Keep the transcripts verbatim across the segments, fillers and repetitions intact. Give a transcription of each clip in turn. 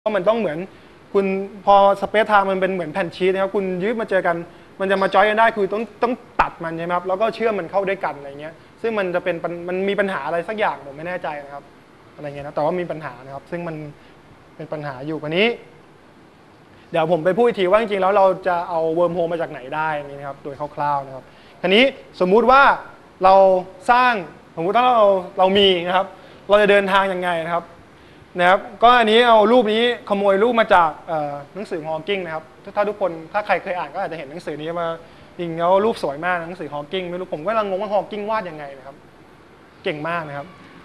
เพราะมันต้องเหมือนคุณพอสเปซไทม์มันเป็นเหมือนแผ่นชีสนะครับคุณยืดมาเจอกันมันจะมาจอยกันได้คือต้องต้องตัดมันใช่ไหมครับแล้วก็เชื่อมมันเข้าด้วยกันอะไรเงี้ยซึ่งมันจะเป็นมันมีปัญหาอะไรสักอย่างผมไม่แน่ใจนะครับอะไรเงี้ยนะแต่ว่ามีปัญหานะครับซึ่งมันเป็นปัญหาอยู่วันนี้เดี๋ยวผมไปพูดอีกทีว่าจริงๆแล้วเราจะเอาเวิร์มโฮลมาจากไหนได้นี่นะครับโดยคร่าวๆนะครับทีนี้สมมุติว่าเราสร้างสมมุติถ้าเราเรามีนะครับเราจะเดินทางยังไงนะครับนะครับก็อันนี้เอารูปนี้ขโมยรูปมาจากหนังสือฮอว์กิงนะครับถ้าทุกคนถ้าใครเคยอ่านก็อาจจะเห็นหนังสือนี้มาจริงแล้วรูปสวยมากหนังสือฮอว์กิงไม่รู้ผมก็กำลังงงว่าฮอว์กิงวาดยังไงนะครับเก่งมากนะครับ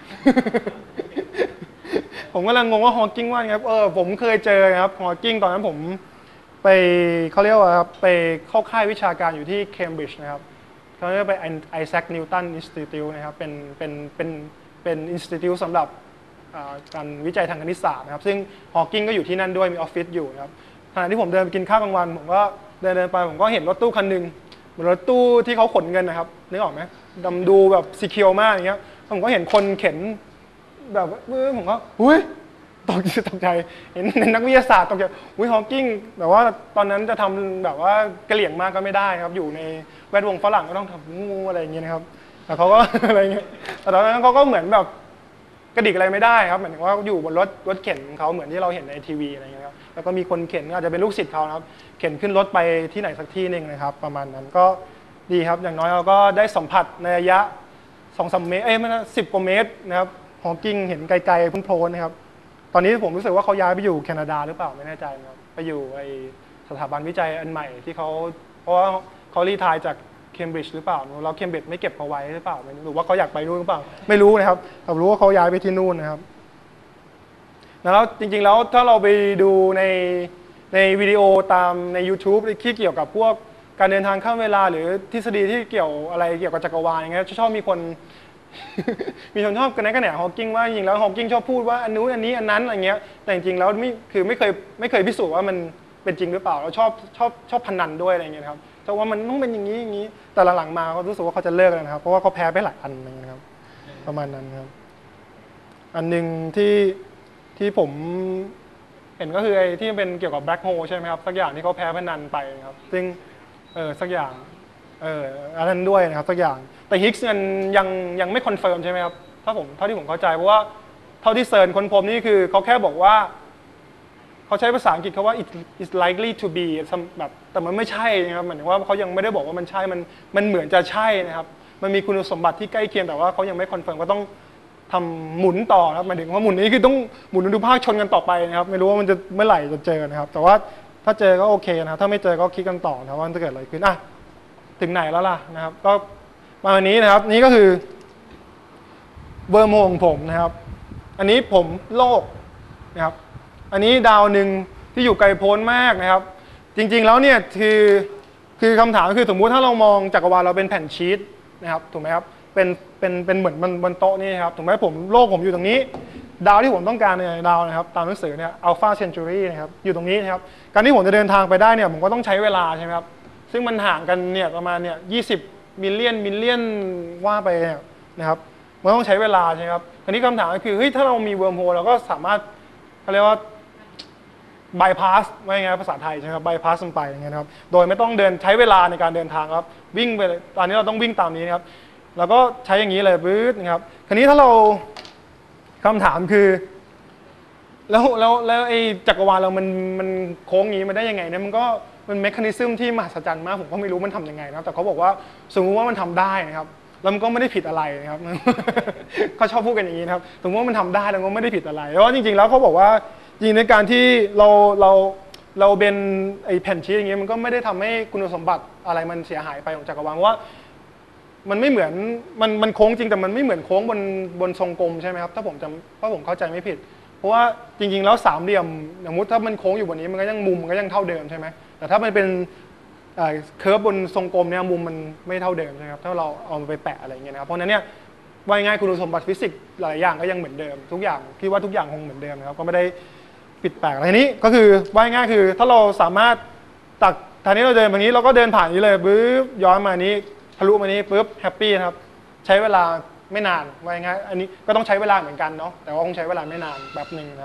ผมกำลังงงว่าฮอว์กิงวาดไงครับเออผมเคยเจอครับฮอว์กิงตอนนั้นผมไปเขาเรียกว่าครับไปเข้าค่ายวิชาการอยู่ที่เคมบริดจ์นะครับเขาเรียกไปไอแซคนิวตันอินสติทิวต์นะครับเป็นเป็นเป็นเป็นอินสติทิวต์สำหรับการวิจัยทางคณิตศาสตร์นะครับซึ่งฮอว์กิงก็อยู่ที่นั่นด้วยมีออฟฟิศอยู่นะครับขณะที่ผมเดินไปกินข้าวกลางวันผมก็เดินเดินไปผมก็เห็นรถตู้คันหนึ่งเหมือนรถตู้ที่เขาขนเงินนะครับนึกออกไหมดำดูแบบซีเคียวมากอย่างเงี้ยผมก็เห็นคนเข็นแบบผมก็อุ้ยตกใจตกใจเห็นนักวิทยาศาสตร์ตกใจอุ้ยฮอว์กิงแต่ว่าตอนนั้นจะทำแบบว่ากระเหลี่ยงมากก็ไม่ได้ครับอยู่ในแวดวงฝรั่งก็ต้องทำงูอะไรอย่างเงี้ยนะครับแต่เขาก็อะไรเงี้ยแต่ตอนนั้นเขาก็เหมือนแบบกระดิกอะไรไม่ได้ครับเหมือนว่าอยู่บนรถรถเข็นของเขาเหมือนที่เราเห็นในทีวีอะไรเงี้ยครับแล้วก็มีคนเข็นอาจจะเป็นลูกศิษย์เขาครับเข็นขึ้นรถไปที่ไหนสักที่หนึ่งนะครับประมาณนั้นก็ดีครับอย่างน้อยเราก็ได้สัมผัสในระยะสองสามเมตรเอ้ยไม่ใช่สิบกว่าเมตรนะครับฮอว์กิงเห็นไกลๆพ้นโพลนะครับตอนนี้ผมรู้สึกว่าเขาย้ายไปอยู่แคนาดาหรือเปล่าไม่แน่ใจนะครับไปอยู่ไอสถาบันวิจัยอันใหม่ที่เขาเพราะว่าเขารีไทร์จากเคมบริดจ์หรือเปล่าเราเคมบริดจ์ไม่เก็บเขาไว้หรือเปล่าหรือว่าเขาอยากไปนู่นหรือเปล่าไม่รู้นะครับแต่รู้ว่าเขาย้ายไปที่นู่นนะครับแล้วจริงๆแล้วถ้าเราไปดูในในวิดีโอตามใน YouTube ที่เกี่ยวกับพวกการเดินทางข้ามเวลาหรือทฤษฎีที่เกี่ยวอะไรเกี่ยวกับจักรวาลอย่างเงี้ยชอบมีคน มีคนชอบกันในกระแหน่ฮอว์กิงว่าจริงๆแล้วฮอว์กิงชอบพูดว่าอันนู้นอันนี้อันนั้นอะไรเงี้ยแต่จริงๆแล้วไม่คือไม่เคยไม่เคยพิสูจน์ว่ามันเป็นจริงหรือเปล่าเราชอบชอบชอบพนันด้วยอะไรเงี้ยครับแต่ว่ามันต้องเป็นอย่างนี้อย่างนี้แต่หลังๆมาเขารู้สึกว่าเขาจะเลิกแล้วนะครับเพราะว่าเขาแพ้ไปหลายอันนะครับประมาณนั้นครับอันหนึ่งที่ที่ผมเห็นก็คือไอ้ที่เป็นเกี่ยวกับแบล็คโฮลใช่ไหมครับสักอย่างที่เขาแพ้พนันไปครับซึ่งเออสักอย่างเอออันนั้นด้วยนะครับสักอย่างแต่ฮิกส์มันยังยังไม่คอนเฟิร์มใช่ไหมครับถ้าผมเท่าที่ผมเข้าใจเพราะว่าเท่าที่เซิร์นค้นพบนี่คือเขาแค่บอกว่าเขาใช้ภาษาอังกฤษเขาว่า it is likely to be แบบแต่มันไม่ใช่นะครับหมายถึงว่าเขายังไม่ได้บอกว่ามันใช่มันมันเหมือนจะใช่นะครับมันมีคุณสมบัติที่ใกล้เคียงแต่ว่าเขายังไม่คอนเฟิร์มก็ต้องทำหมุนต่อครับหมายถึงว่าหมุนนี้คือต้องหมุนดูภาคชนกันต่อไปนะครับไม่รู้ว่ามันจะเมื่อไหร่จะเจอนะครับแต่ว่าถ้าเจอก็โอเคนะครับถ้าไม่เจอก็คิดกันต่อนะว่าจะเกิดอะไรขึ้นอ่ะถึงไหนแล้วล่ะนะครับก็มาวันนี้นะครับนี่ก็คือเวิร์มโฮลของผมนะครับอันนี้ผมโลกนะครับอันนี้ดาวหนึ่งที่อยู่ไกลโพ้นมากนะครับจริงๆแล้วเนี่ยคือคือคำถามคือสมมุติถ้าเรามองจักรวาลเราเป็นแผ่นชีตนะครับถูกไหมครับเป็นเป็นเป็นเหมือนบนบนโต๊ะนี่ครับถูกไหมผมโลกผมอยู่ตรงนี้ดาวที่ผมต้องการเนี่ยดาวนะครับตามหนังสือเนี่ยอัลฟาเซนจูรี่นะครับอยู่ตรงนี้นะครับการที่ผมจะเดินทางไปได้เนี่ยผมก็ต้องใช้เวลาใช่ไหมครับซึ่งมันห่างกันเนี่ยประมาณเนี่ยยี่สิบมิลเลียนมิลเลียนว่าไปนะครับมันต้องใช้เวลาใช่ไหมครับอันนี้คำถามก็คือเฮ้ยถ้าเรามีเวิร์มโฮลเราก็สามารถเขาเรียกว่าบายพาสว่าไงภาษาไทยใช่ไหมครับบายพาสมันไปอย่างเงี้ยครับโดยไม่ต้องเดินใช้เวลาในการเดินทางครับวิ่งไปตอนนี้เราต้องวิ่งตามนี้นะครับแล้วก็ใช้อย่างนี้เลยปื๊ดนะครับคราวนี้ถ้าเราคำถามคือแล้วแล้วแล้วไอ้จักรวาลเรามันมันโค้งงี้มาได้ยังไงเนี่ยมันก็มันเมคานิซึมที่มหัศจรรย์มากผมก็ไม่รู้มันทำยังไงนะแต่เขาบอกว่าสมมติว่ามันทำได้นะครับแล้วมันก็ไม่ได้ผิดอะไรนะครับเขาชอบพูดกันอย่างนี้นะครับสมมติว่ามันทำได้แล้วก็ไม่ได้ผิดอะไรเพราะจริงๆแล้วเขาบอกว่าจริงในการที่เราเราเราเป็นไอ้แผ่นชีสอย่างเงี้ยมันก็ไม่ได้ทำให้คุณสมบัติอะไรมันเสียหายไปของจักรวาลว่ามันไม่เหมือนมันมันโค้งจริงแต่มันไม่เหมือนโค้งบนบนทรงกลมใช่ไหมครับถ้าผมจำถ้าผมเข้าใจไม่ผิดเพราะว่าจริงๆแล้วสามเหลี่ยมสมมติถ้ามันโค้งอยู่บนนี้มันก็ยังมุมมันก็ยังเท่าเดิมใช่ไหมแต่ถ้ามันเป็นเคิร์ฟบนทรงกลมเนี่ยมุมมันไม่เท่าเดิมใช่ไหมครับถ้าเราเอาไปแปะอะไรเงี้ยนะครับเพราะนั้นเนี่ยว่าง่ายคุณสมบัติฟิสิกส์หลายอย่างก็ยังเหมือนเดิมทุกอย่างคิดว่าทุกอย่างคงเหมือนเดิมนะครับก็ไม่ได้ผิดแปลกอะไรนี้ก็คือว่าง่ายคือถ้าเราสามารถตักทางนี้เราเดินแบบนี้เราก็เดินผ่านนี้เลยปึ๊บย้อนมานี้ทะลุมานี้ปึ๊บแฮปปี้นะครับใช้เวลาไม่นานว่าง่ายอันนี้ก็ต้องใช้เวลาเหมือนกันเนาะแต่ว่าคงใช้เวลาไม่นานแบบหนึ่งนะครับก็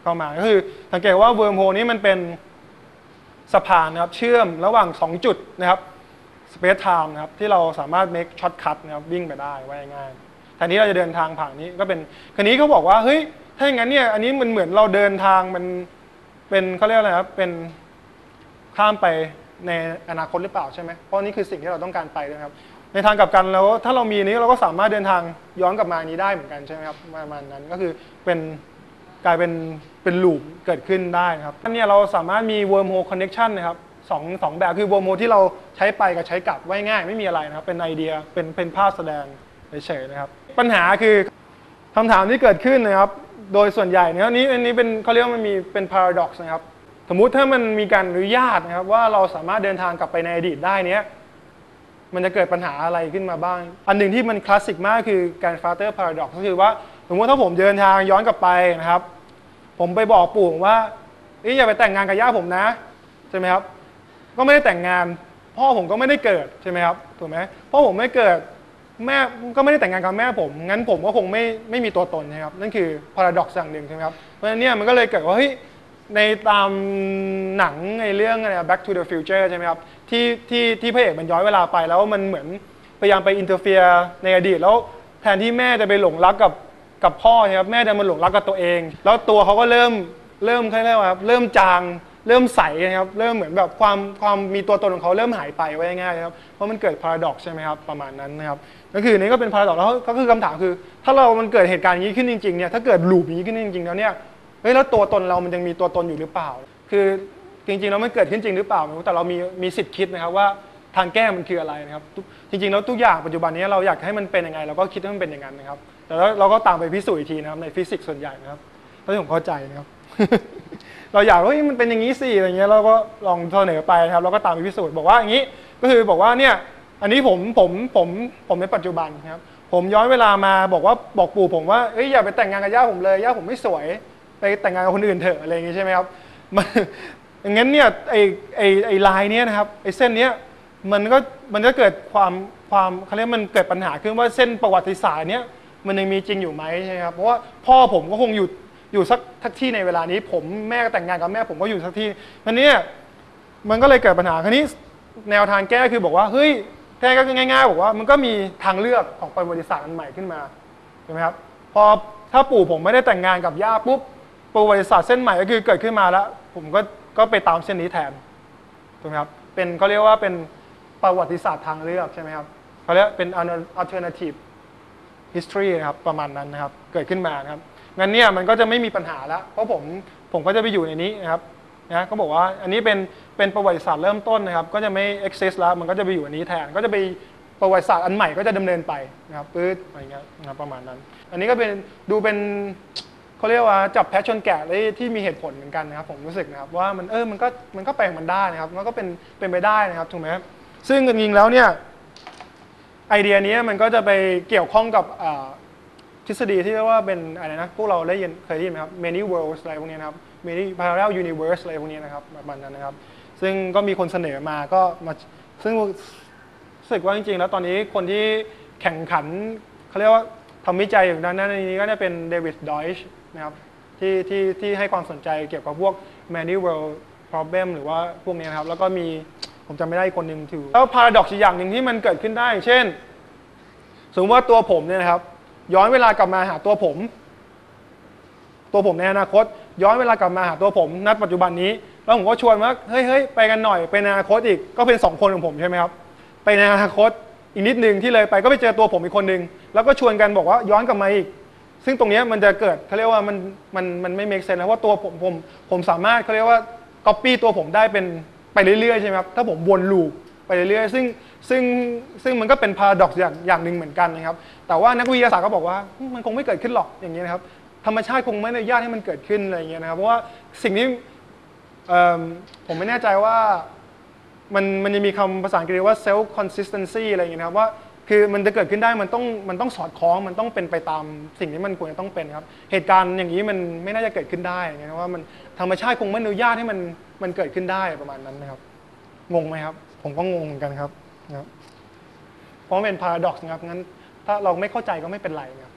เข้ามาก็คือสังเกตว่าเวิร์มโฮลนี้มันเป็นสะพานนะครับเชื่อมระหว่างสองจุดนะครับสเปซไทม์นะครับที่เราสามารถ make shortcut นะครับวิ่งไปได้ไว้ง่ายแทนที่เราจะเดินทางผ่านนี้ก็เป็นคันนี้เขาบอกว่าเฮ้ยถ้าอย่างนั้นเนี่ยอันนี้มันเหมือนเราเดินทางมันเป็นเขาเรียกอะไรครับเป็นข้ามไปในอนาคตหรือเปล่าใช่ไหมเพราะนี่คือสิ่งที่เราต้องการไปนะครับในทางกลับกันแล้วถ้าเรามีนี้เราก็สามารถเดินทางย้อนกลับมานี้ได้เหมือนกันใช่ไหมครับประมาณนั้นก็คือเป็นกลายเป็นเป็นลูปเกิดขึ้นได้ครับอันนี้เราสามารถมี wormhole connection นะครับสองสองแบบคือ wormhole ที่เราใช้ไปกับใช้กลับไว้ง่ายไม่มีอะไรนะครับเป็นไอเดียเป็นเป็นภาพแสดงเฉยๆนะครับปัญหาคือคำถามที่เกิดขึ้นนะครับโดยส่วนใหญ่เนี่ยนี้อันนี้เป็นเขาเรียกว่ามันมีเป็น paradox นะครับสมมุติถ้ามันมีการอนุญาตนะครับว่าเราสามารถเดินทางกลับไปในอดีตได้เนี้ยมันจะเกิดปัญหาอะไรขึ้นมาบ้างอันหนึ่งที่มันคลาสสิกมากคือการ Farter paradox ก็คือว่าสมมติถ้าผมเดินทางย้อนกลับไปนะครับผมไปบอกปู่ว่าอย่าไปแต่งงานกับย่าผมนะใช่ไหมครับก็ไม่ได้แต่งงานพ่อผมก็ไม่ได้เกิดใช่ไหมครับถูกไหมพ่อผมไม่เกิดแม่ก็ไม่ได้แต่งงานกับแม่ผมงั้นผมก็คงไม่ไม่มีตัวตนนะครับนั่นคือ paradox อย่างหนึ่งใช่ไหมครับเพราะฉะนั้นเนี่ยมันก็เลยเกิดว่าเฮ้ยในตามหนังในเรื่องอะไร Back to the Future ใช่ไหมครับที่ที่ที่พระเอกมันย้อนเวลาไปแล้วมันเหมือนพยายามไปอินเตอร์เฟียร์ในอดีตแล้วแทนที่แม่จะไปหลงรักกับกับพ่อใช่ครับแม่จะมาหลงรักกับตัวเองแล้วตัวเขาก็เริ่มเริ่มเขาเรียกว่าครับเริ่มจางเริ่มใสนะครับเริ่มเหมือนแบบความความมีตัวตนของเขาเริ่มหายไปไว้ง่ายๆครับเพราะมันเกิด paradox ใช่ไหมครับประมาณนั้นนะครับก็คือนี่ก็เป็น paradox แล้วก็คือคำถามคือถ้าเรามันเกิดเหตุการณ์นี้ขึ้นจริงๆเนี่ยถ้าเกิดลูปนี้ขึ้นจริงๆแล้วเนี่ยเฮ้ยแล้วตัวตนเรามันยังมีตัวตนอยู่หรือเปล่าคือจริงๆแล้วมันเกิดขึ้นจริงหรือเปล่าแต่เรามีมีสิทธิ์คิดนะครับว่าทางแก้มันคืออะไรนะครับจริงๆแล้วทุกอย่างปัจจุบันนี้เราอยากให้มันเป็นยังไงเราก็คิดให้มันเป็นอย่างนั้นนะครับแต่แล้วเราก็ตามไปพิสูจน์อีกทีนะครับในฟิสิกส์ส่วนใหญ่นะครับเท่าที่ผมเข้าใจนะครับ เราอยากว่ามันเป็นอย่างนี้สิอะไรเงี้ยเราก็ลองเสนอไปนะครับเราก็ตามไปพิสูจน์บอกว่าอย่างนี้ก็คือบอกว่าเนี่ยอันนี้ผมผมผมผมในปัจจุบันครับผมย้อนเวลามาบอกว่าบอกปู่ผมว่าเอ้ยอย่าไปแต่งงานกับย่าผมเลยย่าผมไม่สวยไปแต่งงานกับคนอื่นเถอะอะไรอย่างงี้ใช่ไหมครับมันอย่างงั้นเนี่ยไอไอไอลายเนี้ยนะครับไอเส้นเนี้ยมันก็มันจะเกิดความความเขาเรียกมันเกิดปัญหาขึ้นว่าเส้นประวัติศาสตร์เนี้ยมันยังมีจริงอยู่ไหมใช่ไหมครับเพราะว่าพ่อผมก็คงอยู่อยู่สักทักที่ในเวลานี้ผมแม่ก็แต่งงานกับแม่ผมก็อยู่สักที่อันนี้มันก็เลยเกิดปัญหาคราวนี้แนวทางแก้คือบอกว่าเฮ้ยแก้ก็ง่ายๆบอกว่ามันก็มีทางเลือกของประวัติศาสตร์อันใหม่ขึ้นมาใช่ไหมครับพอถ้าปู่ผมไม่ได้แต่งงานกับย่าปุ๊บประวัติศาสตร์เส้นใหม่ก็คือเกิดขึ้นมาแล้วผมก็ก็ไปตามเส้นนี้แทนถูกไหมครับเป็นเขาเรียกว่าเป็นประวัติศาสตร์ทางเลือกใช่ไหมครับเขาเรียกเป็น alternative history นะครับประมาณนั้นนะครับเกิดขึ้นมานะครับงั้นเนี่ยมันก็จะไม่มีปัญหาแล้วเพราะผมผมก็จะไปอยู่ในนี้นะครับนะก็บอกว่าอันนี้เป็นเป็นประวัติศาสตร์เริ่มต้นนะครับก็จะไม่ exist แล้วมันก็จะไปอยู่อันนี้แทนก็จะไปประวัติศาสตร์อันใหม่ก็จะดำเนินไปนะครับปื๊ดอะไรเงี้ยนะครับประมาณนั้นอันนี้ก็เป็นดูเป็นเขาเรียกว่าจับแพะชนแกะได้ที่มีเหตุผลเหมือนกันนะครับผมรู้สึกนะครับว่ามันเออมันก็มันก็แปลงมันได้นะครับมันก็เป็นเป็นไปได้นะครับถูกไหมครับซึ่งจริงๆแล้วเนี่ยไอเดียนี้มันก็จะไปเกี่ยวข้องกับทฤษฎีที่เรียกว่าเป็นอะไรนะพวกเราได้ยินเคยได้ยินไหมครับ many worlds อะไรพวกนี้นะครับ many parallel universe อะไรพวกนี้นะครับประมาณนั้นนะครับซึ่งก็มีคนเสนอมาก็มาซึ่งรู้สึกว่าจริงๆแล้วตอนนี้คนที่แข่งขันเขาเรียกว่าทำวิจัยอยู่ด้านนั้นนี้ก็จะเป็นเดวิดดอยช์นะครับที่ที่ที่ให้ความสนใจเกี่ยวกับพวก many world problem หรือว่าพวกนี้นะครับแล้วก็มีผมจำไม่ได้คนหนึ่งถือแล้ว paradox อีกอย่างหนึ่งที่มันเกิดขึ้นได้เช่นสมมติว่าตัวผมเนี่ยนะครับย้อนเวลากลับมาหาตัวผมตัวผมในอนาคตย้อนเวลากลับมาหาตัวผมณปัจจุบันนี้แล้วผมก็ชวนว่าเฮ้ยเฮ้ยไปกันหน่อยไปในอนาคตอีกก็เป็นสองคนของผมใช่ไหมครับไปในอนาคตอีกนิดนึงที่เลยไปก็ไปเจอตัวผมอีกคนนึงแล้วก็ชวนกันบอกว่าย้อนกลับมาอีกซึ่งตรงนี้มันจะเกิดเขาเรียกว่ามันมันมันไม่ make sense นะเพราะตัวผมผมผมสามารถเขาเรียกว่า copy ตัวผมได้เป็นไปเรื่อยๆใช่ไหมครับถ้าผมวนลูปไปเรื่อยๆซึ่งซึ่งซึ่งมันก็เป็น paradox อย่างอย่างหนึ่งเหมือนกันนะครับแต่ว่านักวิทยาศาสตร์ก็บอกว่ามันคงไม่เกิดขึ้นหรอกอย่างนี้นะครับธรรมชาติคงไม่อนุญาตให้มันเกิดขึ้นอะไรอย่างเงี้ยนะครับเพราะว่าสิ่งที่ผมไม่แน่ใจว่ามันมันจะมีคำภาษาอังกฤษว่า self consistency อะไรอย่างเงี้ยนะครับว่าคือมันจะเกิดขึ้นได้มันต้องมันต้องสอดคล้องมันต้องเป็นไปตามสิ่งที่มันควรจะต้องเป็นครับเหตุการณ์อย่างนี้มันไม่น่าจะเกิดขึ้นได้อย่างเงี้ยว่ามันธรรมชาติคงไม่อนุญาตให้มันมันเกิดขึ้นได้ประมาณนั้นนะครับงงไหมครับผมก็งงเหมือนกันครับเพราะมันเป็น paradox นะครับงั้นถ้าเราไม่เข้าใจก็ไม่เป็นไรนะครับ